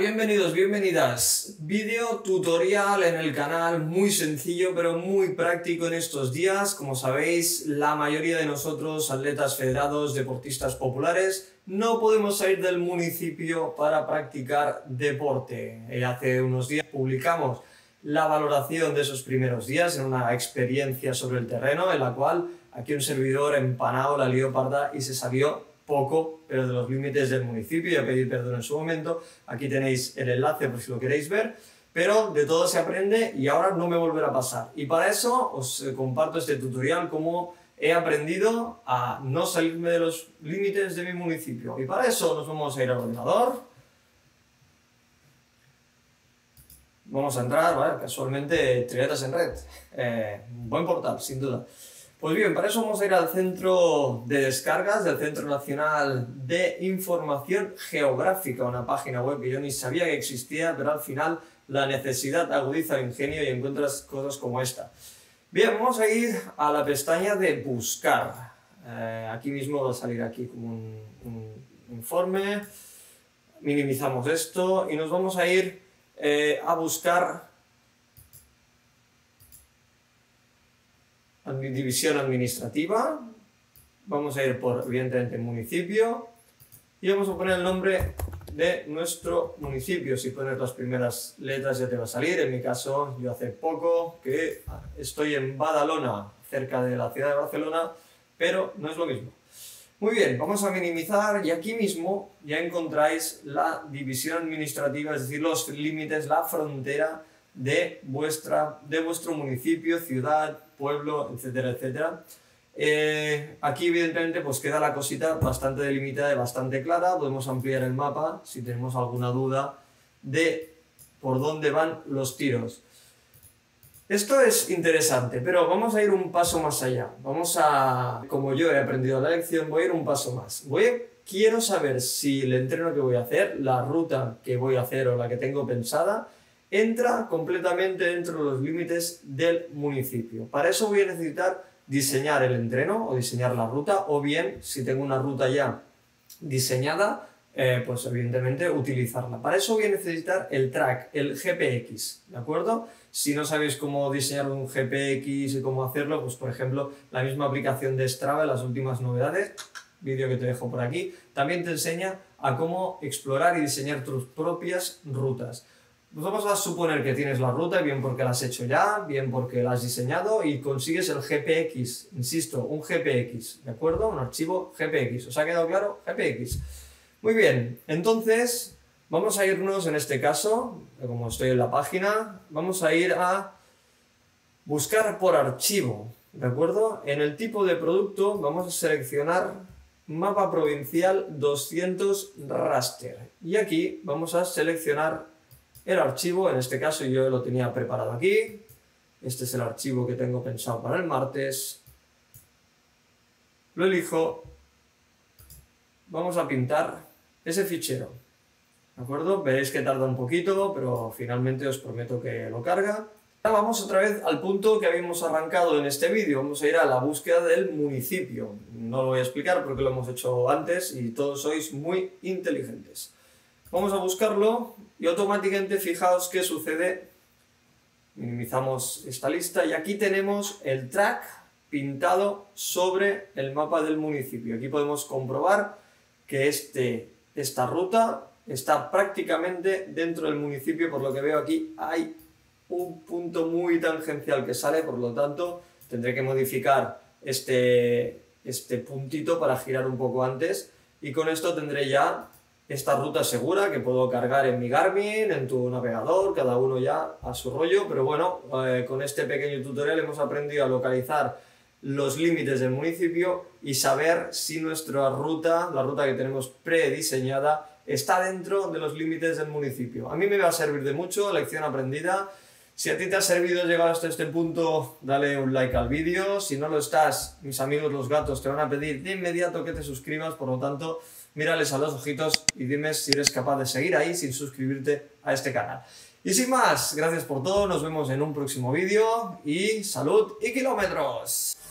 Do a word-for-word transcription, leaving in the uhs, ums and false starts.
Bienvenidos, bienvenidas. Vídeo tutorial en el canal, muy sencillo pero muy práctico en estos días. Como sabéis, la mayoría de nosotros, atletas federados, deportistas populares, no podemos salir del municipio para practicar deporte. Eh, hace unos días publicamos la valoración de esos primeros días en una experiencia sobre el terreno, en la cual aquí un servidor empanado la lió parda y se salió poco, pero de los límites del municipio. Ya pedí perdón en su momento. Aquí tenéis el enlace por si lo queréis ver, pero de todo se aprende y ahora no me volverá a pasar. Y para eso os comparto este tutorial, cómo he aprendido a no salirme de los límites de mi municipio. Y para eso nos vamos a ir al ordenador. Vamos a entrar, ¿vale? Casualmente, Triatletas en Red. Eh, buen portal, sin duda. Pues bien, para eso vamos a ir al centro de descargas del Centro Nacional de Información Geográfica, una página web que yo ni sabía que existía, pero al final la necesidad agudiza el ingenio y encuentras cosas como esta. Bien, vamos a ir a la pestaña de buscar. Eh, aquí mismo va a salir aquí como un, un informe. Minimizamos esto y nos vamos a ir eh, a buscar división administrativa. Vamos a ir por, evidentemente, municipio y vamos a poner el nombre de nuestro municipio. Si pones las primeras letras ya te va a salir. En mi caso, yo hace poco que estoy en Badalona, cerca de la ciudad de Barcelona, pero no es lo mismo. Muy bien, vamos a minimizar y aquí mismo ya encontráis la división administrativa, es decir, los límites, la frontera de, vuestra, de vuestro municipio, ciudad, pueblo, etcétera, etcétera. Eh, aquí evidentemente pues queda la cosita bastante delimitada y bastante clara. Podemos ampliar el mapa si tenemos alguna duda de por dónde van los tiros. Esto es interesante, pero vamos a ir un paso más allá. Vamos a, como yo he aprendido la lección, voy a ir un paso más. Voy a, quiero saber si el entreno que voy a hacer, la ruta que voy a hacer o la que tengo pensada, entra completamente dentro de los límites del municipio. Para eso voy a necesitar diseñar el entreno o diseñar la ruta, o bien, si tengo una ruta ya diseñada, eh, pues evidentemente utilizarla. Para eso voy a necesitar el track, el G P X, ¿de acuerdo? Si no sabéis cómo diseñar un G P X y cómo hacerlo, pues por ejemplo, la misma aplicación de Strava, las últimas novedades, vídeo que te dejo por aquí, también te enseña a cómo explorar y diseñar tus propias rutas. Pues vamos a suponer que tienes la ruta, bien porque la has hecho ya, bien porque la has diseñado y consigues el G P X, insisto, un G P X, ¿de acuerdo? Un archivo G P X, ¿os ha quedado claro? G P X. Muy bien, entonces vamos a irnos en este caso, como estoy en la página, vamos a ir a buscar por archivo, ¿de acuerdo? En el tipo de producto vamos a seleccionar mapa provincial doscientos raster y aquí vamos a seleccionar el archivo. En este caso yo lo tenía preparado aquí. Este es el archivo que tengo pensado para el martes. Lo elijo. Vamos a pintar ese fichero. ¿De acuerdo? Veréis que tarda un poquito, pero finalmente os prometo que lo carga. Ahora vamos otra vez al punto que habíamos arrancado en este vídeo. Vamos a ir a la búsqueda del municipio. No lo voy a explicar porque lo hemos hecho antes y todos sois muy inteligentes. Vamos a buscarlo y automáticamente fijaos qué sucede. Minimizamos esta lista y aquí tenemos el track pintado sobre el mapa del municipio. Aquí podemos comprobar que este, esta ruta está prácticamente dentro del municipio. Por lo que veo aquí hay un punto muy tangencial que sale, por lo tanto tendré que modificar este, este puntito para girar un poco antes y con esto tendré ya esta ruta segura que puedo cargar en mi Garmin, en tu navegador, cada uno ya a su rollo, pero bueno, eh, con este pequeño tutorial hemos aprendido a localizar los límites del municipio y saber si nuestra ruta, la ruta que tenemos prediseñada, está dentro de los límites del municipio. A mí me va a servir de mucho, lección aprendida. Si a ti te ha servido llegar hasta este punto, dale un like al vídeo. Si no lo estás, mis amigos los gatos te van a pedir de inmediato que te suscribas, por lo tanto, mírales a los ojitos y dime si eres capaz de seguir ahí sin suscribirte a este canal. Y sin más, gracias por todo, nos vemos en un próximo vídeo y salud y kilómetros.